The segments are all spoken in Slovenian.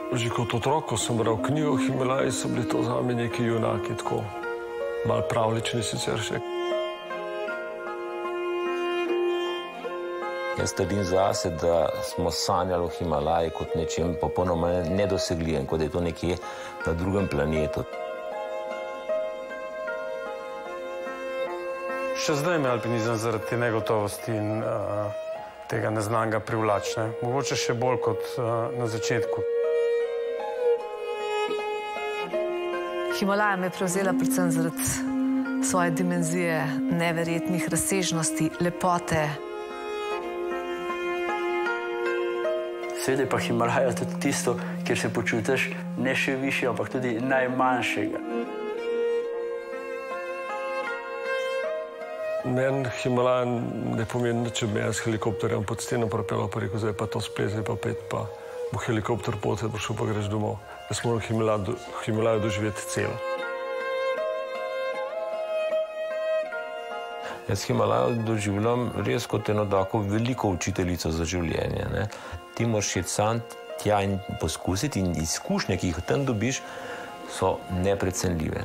Že kot otrok, ko sem bral knjigo o Himalaji, so bili to zame neki junaki, tako malo pravlični sicer še. Jaz trdim zase, da smo sanjali o Himalaji kot nečem popolnoma nedosegljivem, kot da je to nekje na drugem planetu. Še zdaj me alpinizem zaradi te negotovosti in tega neznanega privlačne. Mogoče še bolj kot na začetku. Himalaja me je prevzela predvsem zaradi svoje dimenzije, neverjetnih razsežnosti, lepote. Seveda je pa Himalaja tudi tisto, kjer se počutiš ne še višje, ampak tudi najmanjšega. Meni Himalaja ne pomeni nič, če bi jaz s helikopterjem pod steno pripeljal, pa rekel, zdaj pa to splet, zdaj pa pet, pa bo helikopter pot, prišel pa greš domov. Jaz moram Himalajo doživeti celo. Jaz Himalajo doživljam res kot eno tako veliko učiteljico za življenje. Ti moraš iti sam tja in poskusiti in izkušnje, ki jih tam dobiš, so neprecenljive.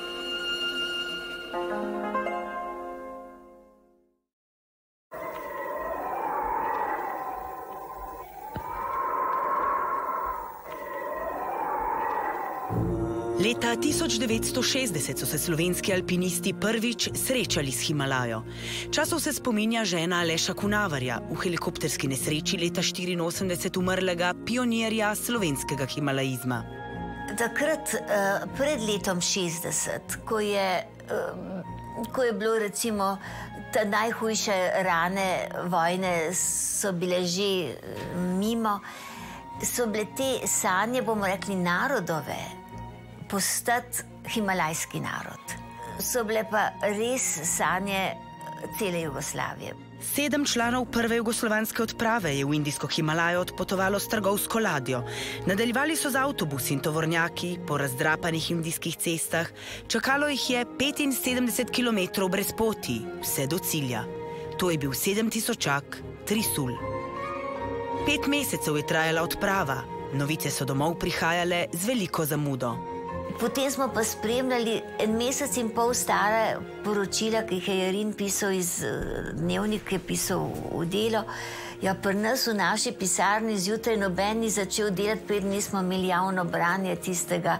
Leta 1960 so se slovenski alpinisti prvič srečali s Himalajo. Časov se spominja žena Aleša Kunavarja, v helikopterski nesreči leta 1984 umrlega pionirja slovenskega himalaizma. Takrat, pred letom 60, ko je bilo recimo te najhujše rane vojne so bile že mimo, so bile te sanje, bomo rekli, narodove, postati himalajski narod. So bile pa res sanje cele Jugoslavije. 7 članov prve jugoslovanske odprave je v indijsko Himalajo odpotovalo s trgovsko ladjo. Nadaljevali so z avtobusi in tovornjaki po razdrapanih indijskih cestah. Čakalo jih je 75 kilometrov brez poti, vse do cilja. To je bil 7000-ak Trisul. 5 mesecev je trajala odprava. Novice so domov prihajale z veliko zamudo. Potem smo pa spremljali 1,5 meseca stara poročila, ki jih je Jarin pisal iz dnevnika, pisal v Delo. Ja, pri nas v naši pisarni zjutraj noben ni začel delati, preden nismo imeli javno branje tistega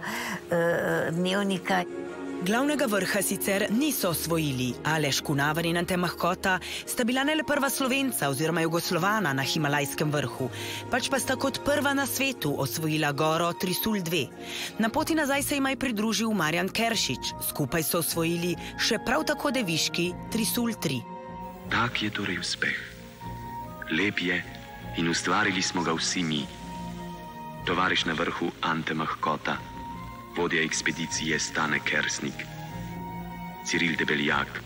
dnevnika. Glavnega vrha sicer niso osvojili. Aleš Kunavar in Ante Mahkota sta bila ne le prva Slovenca oziroma Jugoslovana na himalajskem vrhu, pač pa sta kot prva na svetu osvojila goro Trisul 2. Na poti nazaj se jima je pridružil Marjan Keršič. Skupaj so osvojili še prav tako deviški Trisul 3. Tak je torej uspeh. Lep je in ustvarili smo ga vsi mi. Tovariš na vrhu Ante Mahkota, vodja ekspedicije Stane Kersnik, Ciril Debeljak,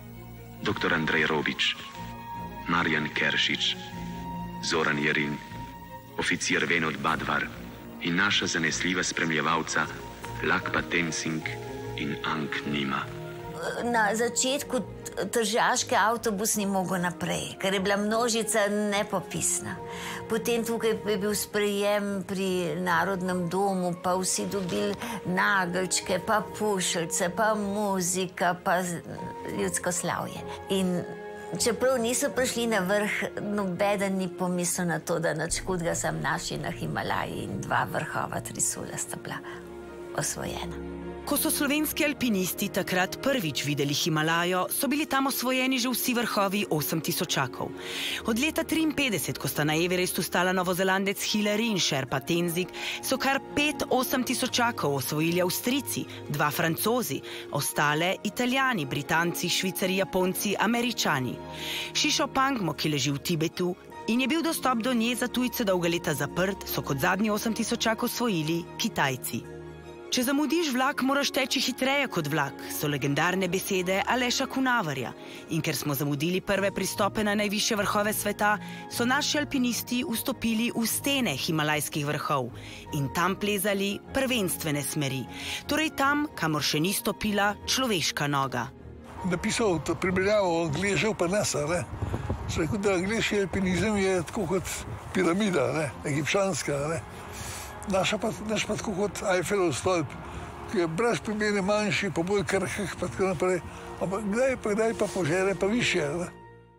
dr. Andrej Robič, Marjan Keršič, Zoran Jarin, oficir Venod Badvar in naša zanesljiva spremljevalca Lakpa Tenzing in Ank Nima. Na začetku tržaški avtobus ni mogel naprej, ker je bila množica nepopisna. Potem tukaj je bil sprejem pri Narodnem domu, pa vsi dobili nageljčke, pa pušeljce, pa muzika, pa ljudsko slavje. In čeprav niso prišli na vrh, nobeden ni pomislil na to, da nič hudega sam naši na Himalaji in 2 vrhova Trisula sta bila osvojena. Ko so slovenski alpinisti takrat prvič videli Himalajo, so bili tam osvojeni že vsi vrhovi 8000-akov. Od leta 1953, ko sta na Everestu stala Novozelandec Hillary in Sherpa Tenzing, so kar 5 8000-akov osvojili Avstrijci, 2 Francozi, ostale Italijani, Britanci, Švicari, Japonci, Američani. Šišo Pangmo, ki leži v Tibetu in je bil dostop do nje za tujce dolga leta zaprt, so kot zadnji 8000-ak osvojili Kitajci. Če zamudiš vlak, moraš teči hitreje kot vlak, so legendarne besede Aleša Kunavarja. In ker smo zamudili prve pristope na najvišje vrhove sveta, so naši alpinisti vstopili v stene himalajskih vrhov in tam plezali prvenstvene smeri, torej tam, kamor še ni stopila človeška noga. Napisal primerjavo Angležev pa nas, ne? Rekel, da angleški alpinizem je tako kot piramida, ne? Egipčanska, ne? naš pa tako kot Eiffelov stolp, ki je brez primerne manjši, pa bolj krhek, pa tako naprej. Ampak kdaj pa požere, pa višje. Ne?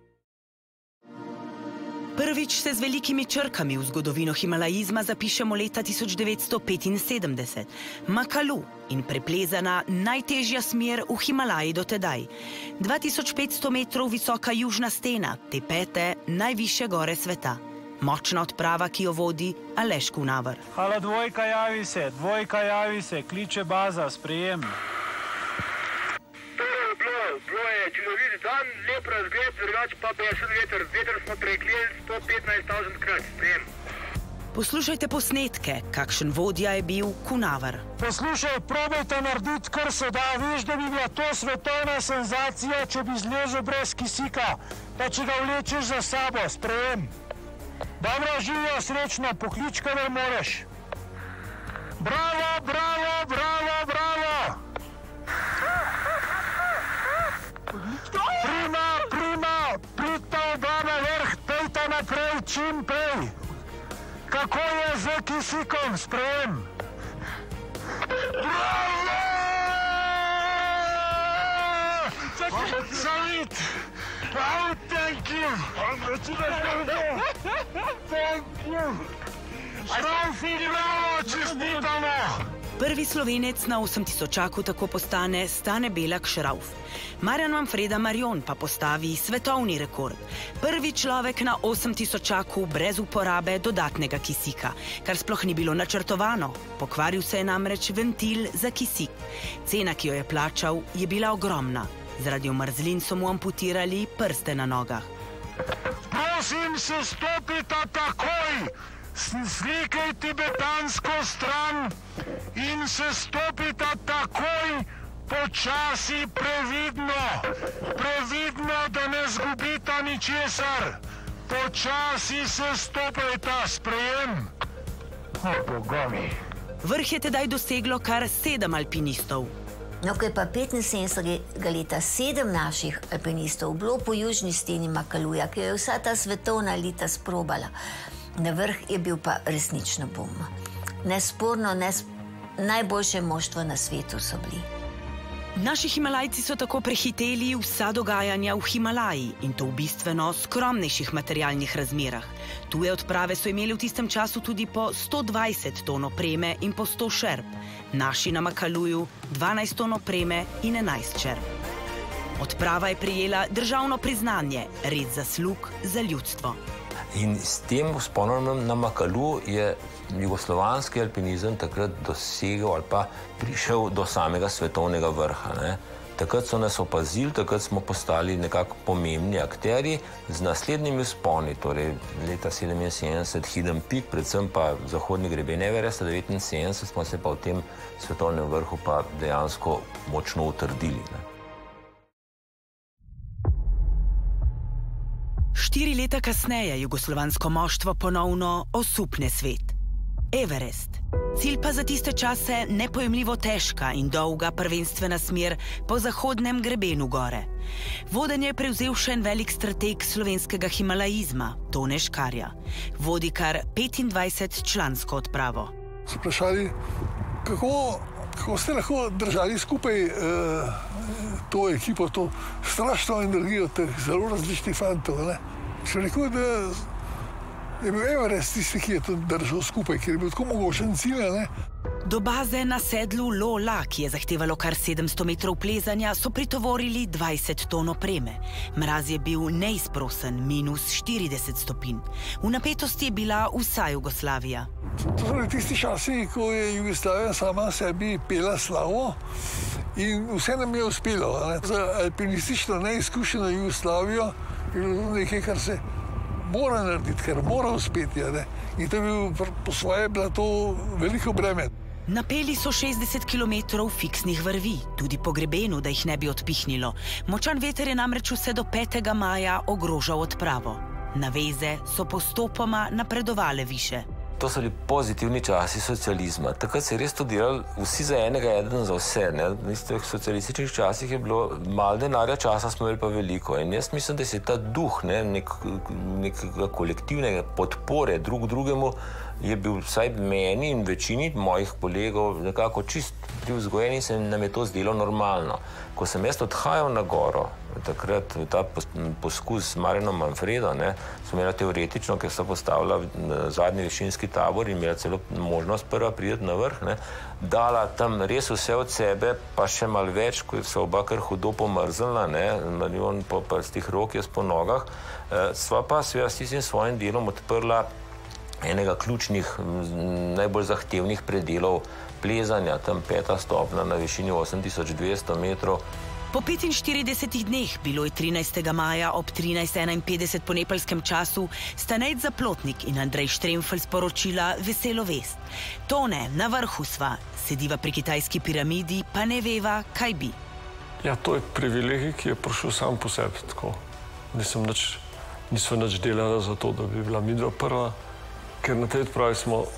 Prvič se z velikimi črkami v zgodovino himalajizma zapišemo leta 1975. Makalu in preplezana najtežja smer v Himalaji do tedaj. 2500 metrov visoka južna stena, te 5. najvišje gore sveta. Močna odprava, ki jo vodi Aleš Kunaver. Halo, dvojka, javi se, kliče baza, sprejem. Bilo je čudovit dan, lep razgled, drugače pa besen veter. Veter smo preklijeli 115.000 krat, sprejem. Poslušajte posnetke, kakšen vodja je bil Kunaver. Poslušaj, probajte narediti, kar se da. Veš, da bi bila to svetovna senzacija, če bi zlezel brez kisika, pa če ga vlečeš za sabo, sprejem. Dobro, živijo, srečno, poklič, kadar moreš. Bravo, bravo, bravo, bravo! Prima, pridite oba na vrh, pejte naprej, čim prej. Kako je z kisikom, sprejem? Bravo! Savit! Oh, thank you! Thank you! Šraufi, bravo, čestitamo! Prvi Slovenec na 8000-čaku tako postane Stane Belak Šrauf. Marjan Manfreda Marjon pa postavi svetovni rekord. Prvi človek na 8000-čaku brez uporabe dodatnega kisika, kar sploh ni bilo načrtovano. Pokvaril se je namreč ventil za kisik. Cena, ki jo je plačal, je bila ogromna. Zaradi omrzlin so mu amputirali prste na nogah. Prosim, se stopite takoj! Slikaj tibetansko stran in se stopite takoj, počasi, previdno. Previdno, da ne zgubita ničesar. Počasi se stopajte, sprejem. O, bogovi. Vrh je tedaj doseglo kar 7 alpinistov. No, ko je pa 75. leta 7 naših alpinistov bilo po južni steni Makaluja, ki je vsa ta svetovna elita sprobala, na vrh je bil pa resnično bum. Nesporno, najboljše moštvo na svetu so bili. Naši Himalajci so tako prehiteli vsa dogajanja v Himalaji in to v bistveno skromnejših materialnih razmerah. Tuje odprave so imeli v tistem času tudi po 120 ton opreme in po 100 šerp. Naši na Makaluju 12 ton opreme in 11 šerp. Odprava je prejela državno priznanje, red zaslug za ljudstvo. In s tem vzponom na Makalu je jugoslovanski alpinizem takrat dosegel ali pa prišel do samega svetovnega vrha. Ne? Takrat so nas opazili, takrat smo postali nekako pomembni akterji z naslednjimi vzponi, torej leta 77 Hidden Peak, predvsem pa zahodni greben Everesta, 79 smo se pa v tem svetovnem vrhu pa dejansko močno utrdili. Ne? 4 leta kasneje jugoslovansko moštvo ponovno osupne svet. Everest. Cilj pa za tiste čase nepojemljivo težka in dolga prvenstvena smer po zahodnem grebenu gore. Vodenje je prevzel še en velik strateg slovenskega himalajizma, Tone Škarja. Vodi kar 25-člansko odpravo. So vprašali, kako ste lahko držali skupaj to ekipo, to strašno energijo teh zelo različnih fantov. Še rekel, da je bil Everest tisti, ki je to držal skupaj, ker je bil tako mogočen cilj. Do baze na sedlu Lola, ki je zahtevalo kar 700 metrov plezanja, so pritovorili 20 ton opreme. Mraz je bil neizprosen, -40 stopinj. V napetosti je bila vsa Jugoslavija. To so tisti časi, ko je Jugoslavija sama sebi pela slavo in vse nam je uspelo. Za alpinistično neizkušeno Jugoslavijo je bilo nekaj, kar se mora narediti, kar mora uspeti. In to je bil po svoje bila to veliko breme. Napeli so 60 km fiksnih vrvi, tudi po grebenu, da jih ne bi odpihnilo. Močan veter je namreč vse do 5. maja ogrožal odpravo. Naveze so postopoma napredovale više. To so bili pozitivni časi socializma. Takrat se je res to delali vsi za enega, eden za vse. V teh socialističnih časih je bilo malo denarja, časa smo imeli pa veliko. In jaz mislim, da se je ta duh nekega kolektivnega podpore drug drugemu je bil vsaj meni in večini mojih kolegov nekako čist privzgojen in se nam je to zdelo normalno. Ko sem jaz odhajal na goro, takrat v ta poskus s Marjanom Manfredom, smo imeli teoretično, ker so postavila zadnji višinski tabor in imela celo možnost prva priti na vrh, dala tam res vse od sebe, pa še malo več, ko so oba kar hudo pomrznila, Marion po prstih rok, jaz po nogah, sva pa seveda s tistim svojim delom odprla enega ključnih, najbolj zahtevnih predelov plezanja, tam 5. stopnja na višini 8200 metrov. Po 45 dneh, bilo je 13. maja ob 13:51 po nepalskem času, sta Nejc Zaplotnik in Andrej Štremfelj sporočila veselo vest. Tone, na vrhu sva, sediva pri kitajski piramidi, pa ne veva, kaj bi. Ja, to je privilegij, ki je prišel sam po sebi, tako. Nisva nič delala za to, da bi bila midva prva, ker na tej odpravi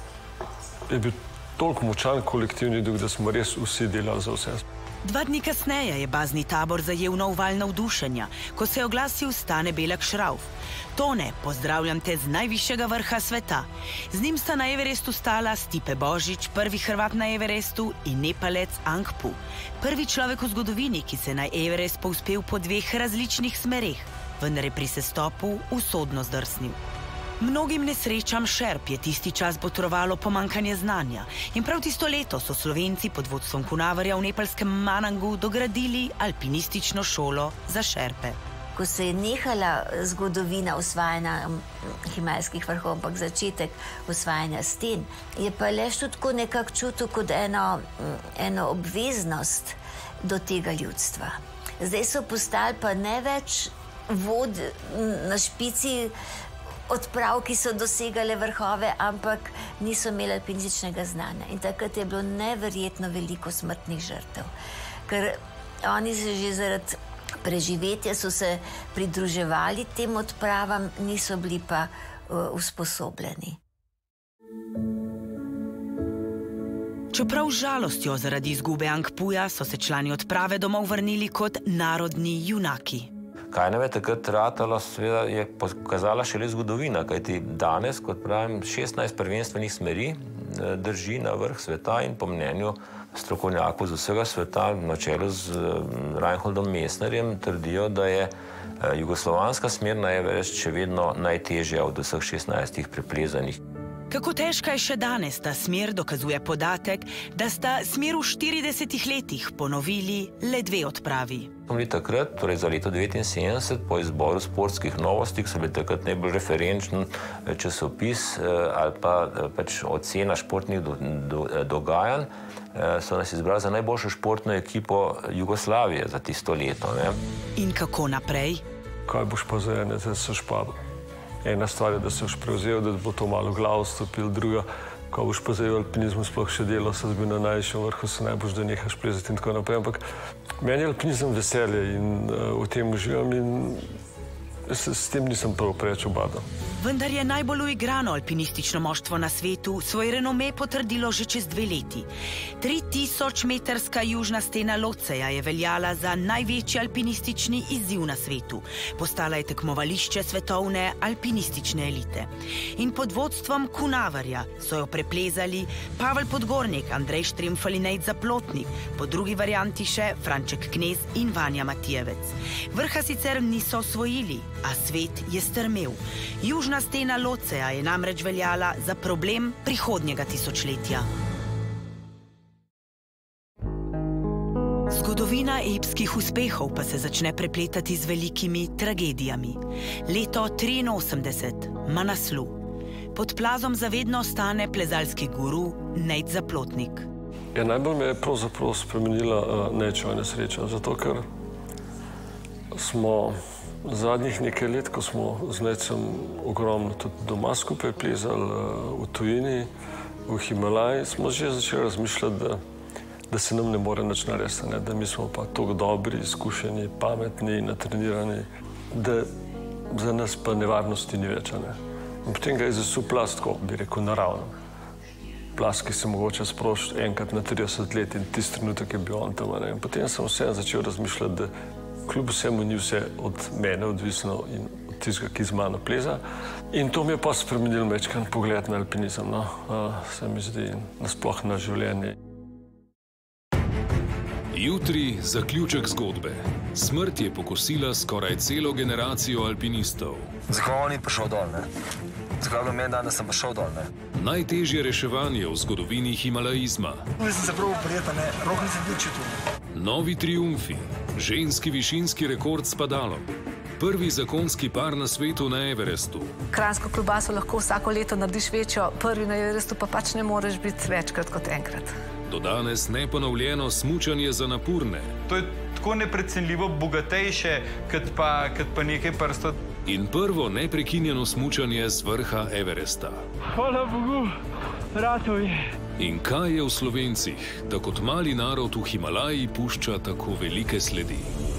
je bil toliko močan kolektivni duh, da smo res vsi delali za vse. 2 dni kasneje je bazni tabor zajel nov val navdušenja, ko se je oglasil Stane Belak Šrauf. Tone, pozdravljam te z najvišjega vrha sveta. Z njim sta na Everestu stala Stipe Božič, prvi Hrvat na Everestu, in Nepalec Ang Pu. Prvi človek v zgodovini, ki se na Everest povzpel po 2 različnih smereh, vendar je pri sestopu usodno zdrsnil. Mnogim nesrečam šerp je tisti čas botrovalo pomanjkanje znanja in prav tisto leto so Slovenci pod vodstvom Kunaverja v nepalskem Manangu dogradili alpinistično šolo za šerpe. Ko se je nehala zgodovina osvajanja himalajskih vrhov, ampak začetek osvajanja sten, je pa Aleš tudi tako nekako čutil kot eno obveznost do tega ljudstva. Zdaj so postali pa ne več na špici odprav, ki so dosegale vrhove, ampak niso imeli alpinističnega znanja. In takrat je bilo neverjetno veliko smrtnih žrtev. Ker oni se že zaradi preživetja so se pridruževali tem odpravam, niso bili pa usposobljeni. Čeprav z žalostjo zaradi izgube Ang Puja so se člani odprave domov vrnili kot narodni junaki. Kaj nam je takrat ratalo, seveda je pokazala šele zgodovina, kajti danes, kot pravim, 16 prvenstvenih smeri drži na vrh sveta in po mnenju strokovnjakov z vsega sveta, na čelu z Reinholdom Messnerjem, trdijo, da je jugoslovanska smer na Everest še vedno najtežja od vseh 16 preplezanih. Kako težka je še danes ta smer, dokazuje podatek, da sta smer v 40 letih ponovili le 2 odpravi. Smo bili takrat, torej za leto 1979, po izboru Sportskih novosti, ki so bili takrat najbolj referenčen časopis ali pa pač ocena športnih dogajanj, so nas izbrali za najboljšo športno ekipo Jugoslavije za tisto leto. In kako naprej? Kaj boš pa za ene, da se špadal? Ena stvar je, da se boš prevzel, da bo to malo glavo stopil, druga, ko boš pa zdaj v alpinizmu sploh še delal, se zbi na najvišjem vrhu, se najboljš, da nehaš plezati in tako naprej. Ampak meni je alpinizem veselje in v tem uživam in s tem nisem prav preveč ubadal. Vendar je najbolj uigrano alpinistično moštvo na svetu svoj renome potrdilo že čez 2 leti. 3000-metrska južna stena Lotseja je veljala za največji alpinistični izziv na svetu. Postala je tekmovališče svetovne alpinistične elite. In pod vodstvom Kunaverja so jo preplezali Pavel Podgornik, Andrej Štremfelj in Nejc Zaplotnik, po drugi varianti še Franček Knez in Vanja Matijevec. Vrha sicer niso osvojili, a svet je strmel. Južna stena Lotseja je namreč veljala za problem prihodnjega tisočletja. Zgodovina epskih uspehov pa se začne prepletati z velikimi tragedijami. Leto 1983, Manaslu. Pod plazom zavedno ostane plezalski guru Nejc Zaplotnik. Ja, najbolj me je pravzaprav spremenila Nejčeva nesreča, zato ker smo zadnjih nekaj let, ko smo z Nejcem ogromno tudi doma skupaj plezali v tujini, v Himalaji, smo že začeli razmišljati, da se nam ne more nič narediti, da mi smo pa toliko dobri, izkušeni, pametni, natrenirani, da za nas pa nevarnosti ni več. In potem ga je zasul plast, tako bi rekel, naravno. Plast, ki se mogoče sprošiti enkrat na 30 let in tisti trenutek je bil on tam. In potem sem vseeno začel razmišljati, da kljub vsemu ni vse od mene odvisno in od tistega, ki z mano pleza. In to mi je pa spremenil večkrat pogled na alpinizem, no, se mi zdi, nasploh na življenje. Jutri zaključek zgodbe. Smrt je pokosila skoraj celo generacijo alpinistov. Zakaj on ni prišel dol, ne? Zakaj je bilo meni dan, da sem prišel dol, ne? Najtežje reševanje v zgodovini himalaizma. Sem se prav prijeta, ne? Rok nisem bil čutil. Novi triumfi, ženski višinski rekord s padalom, prvi zakonski par na svetu na Everestu. Kranjsko klobaso lahko vsako leto narediš večjo, prvi na Everestu pa pač ne moreš biti večkrat kot enkrat. Do danes neponovljeno smučanje za napurne. To je tako neprecenljivo bogatejše, kot pa nekaj prstov. In prvo neprekinjeno smučanje z vrha Everesta. Hvala Bogu, ratov je. In kaj je v Slovencih, da kot mali narod v Himalaji pušča tako velike sledi?